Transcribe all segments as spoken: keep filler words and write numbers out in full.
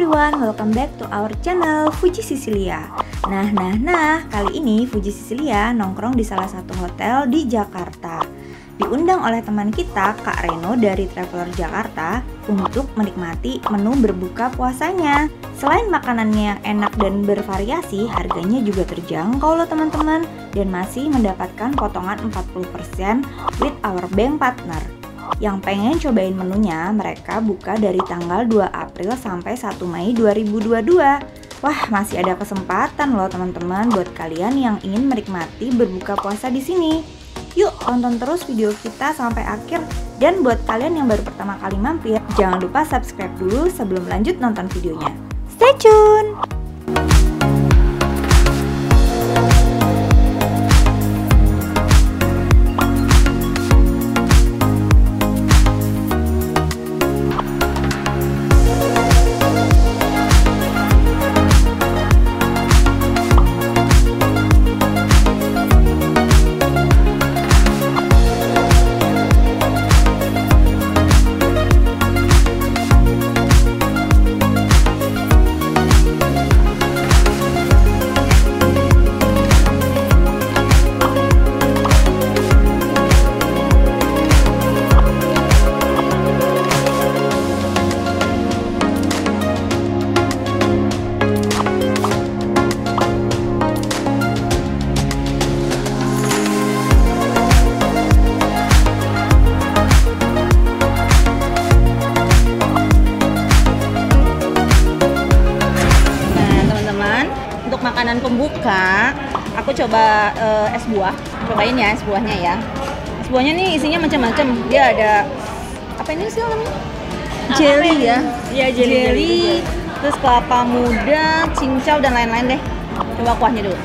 everyone, welcome back to our channel Fuji Sicilia. Nah, nah, nah, kali ini Fuji Sicilia nongkrong di salah satu hotel di Jakarta. Diundang oleh teman kita, Kak Reno dari Traveler Jakarta, untuk menikmati menu berbuka puasanya. Selain makanannya yang enak dan bervariasi, harganya juga terjangkau loh teman-teman, dan masih mendapatkan potongan empat puluh persen with our bank partner. Yang pengen cobain menunya, mereka buka dari tanggal dua April sampai satu Mei dua ribu dua puluh dua. Wah, masih ada kesempatan loh teman-teman buat kalian yang ingin menikmati berbuka puasa di sini. Yuk, tonton terus video kita sampai akhir. Dan buat kalian yang baru pertama kali mampir, jangan lupa subscribe dulu sebelum lanjut nonton videonya. Stay tune! Makanan pembuka, aku coba uh, es buah, cobain ya es buahnya ya. Es buahnya nih isinya macam-macam. Dia ada apa ini sih namanya? Jelly ya. Iya, jelly, jelly, jelly. Terus kelapa muda, cincau dan lain-lain deh. Coba kuahnya dulu.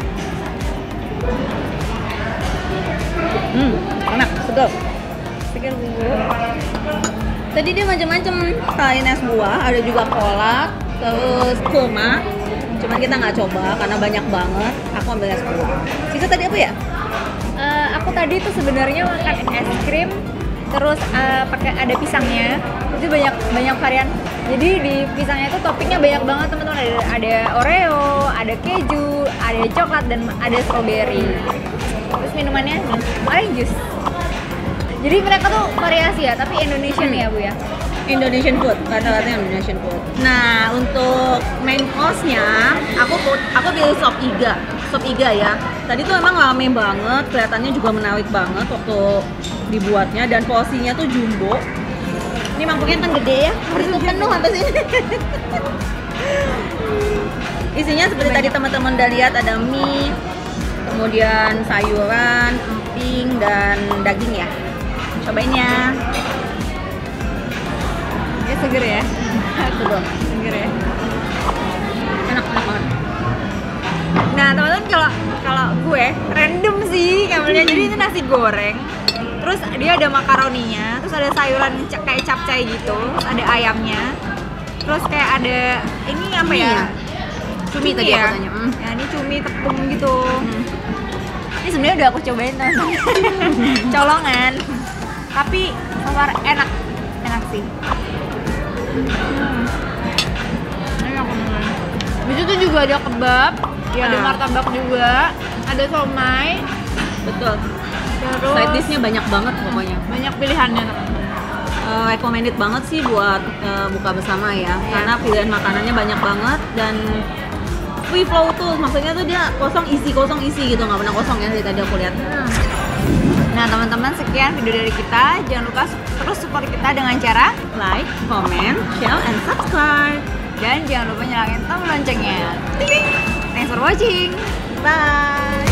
Hmm, enak, segar. Segar dulu. Tadi dia macam-macam. Selain es buah, ada juga kolak, terus kurma. Cuman kita nggak coba karena banyak banget. Aku ambil es buah. Sisa tadi apa ya? Uh, aku tadi tuh sebenarnya makan es krim, terus uh, pakai ada pisangnya. Itu banyak banyak varian. Jadi di pisangnya itu toppingnya banyak banget teman-teman. Ada, ada Oreo, ada keju, ada coklat dan ada strawberry. Terus minumannya orange juice. Jadi mereka tuh variasi ya, tapi Indonesian hmm. ya Bu ya. Indonesian food, rata-rata Indonesian food. Nah, untuk main course-nya, aku aku pilih sop iga, sop iga ya. Tadi tuh emang rame banget, kelihatannya juga menarik banget waktu dibuatnya dan porsinya tuh jumbo. Ini mangkuknya kan gede ya, harus penuh sampai sini. Isinya seperti tadi teman-teman udah lihat, ada mie, kemudian sayuran, emping dan daging ya. Cobain ya. Ya seger ya. Seger. Seger ya. Enak, enak banget. Nah teman-teman, kalau kalau gue random sih ngambilnya. Jadi itu nasi goreng, terus dia ada makaroninya, terus ada sayuran kayak capcay gitu, terus ada ayamnya, terus kayak ada ini apa ya? Cumi, cumi tadi ya? aku tanya. Mm. Ya ini cumi tepung gitu. Hmm. Ini sebenarnya udah aku cobain kan. Colongan. Tapi so far enak, enak sih. Hmm. Enak banget. Di situ juga ada kebab, ya. Ada martabak juga, ada somai. Betul. Terus side dish-nya banyak banget pokoknya. Banyak pilihannya. Uh, recommended banget sih buat uh, buka bersama ya, yeah. Karena pilihan makanannya banyak banget dan free flow tuh, maksudnya tuh dia kosong isi kosong isi gitu, nggak pernah kosong ya dari tadi aku lihat. Hmm. Nah teman-teman, sekian video dari kita. Jangan lupa terus support kita dengan cara like, comment, share, and subscribe. Dan jangan lupa nyalain tombol loncengnya. Thanks for watching. Bye.